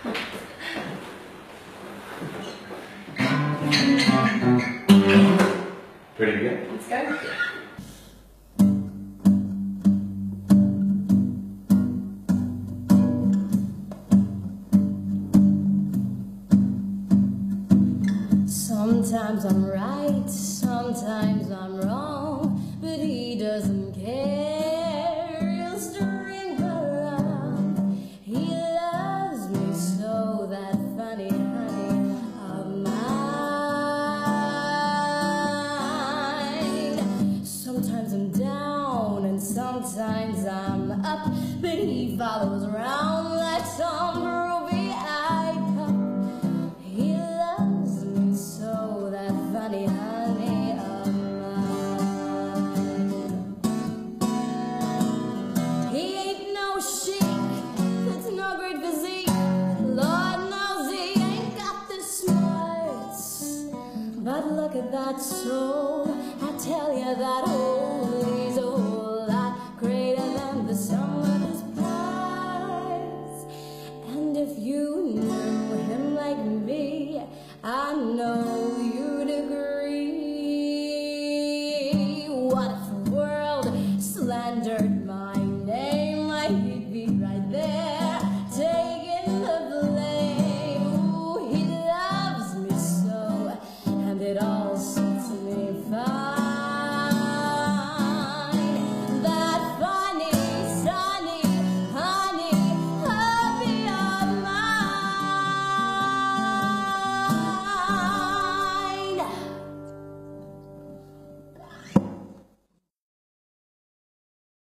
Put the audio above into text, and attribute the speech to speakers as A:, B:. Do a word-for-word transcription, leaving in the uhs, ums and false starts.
A: Ready to go?
B: Let's go.
C: Sometimes I'm right, sometimes I'm wrong, but he doesn't care. He'll string around. He loves me so, that funny honey of mine. Sometimes I'm down and sometimes I'm up, but he follows around like some groovy I P A C. He loves me so, that funny honey of mine. He ain't no chic, that's no great physique. Lord knows he ain't got the smarts, but look at that soul, I tell you that old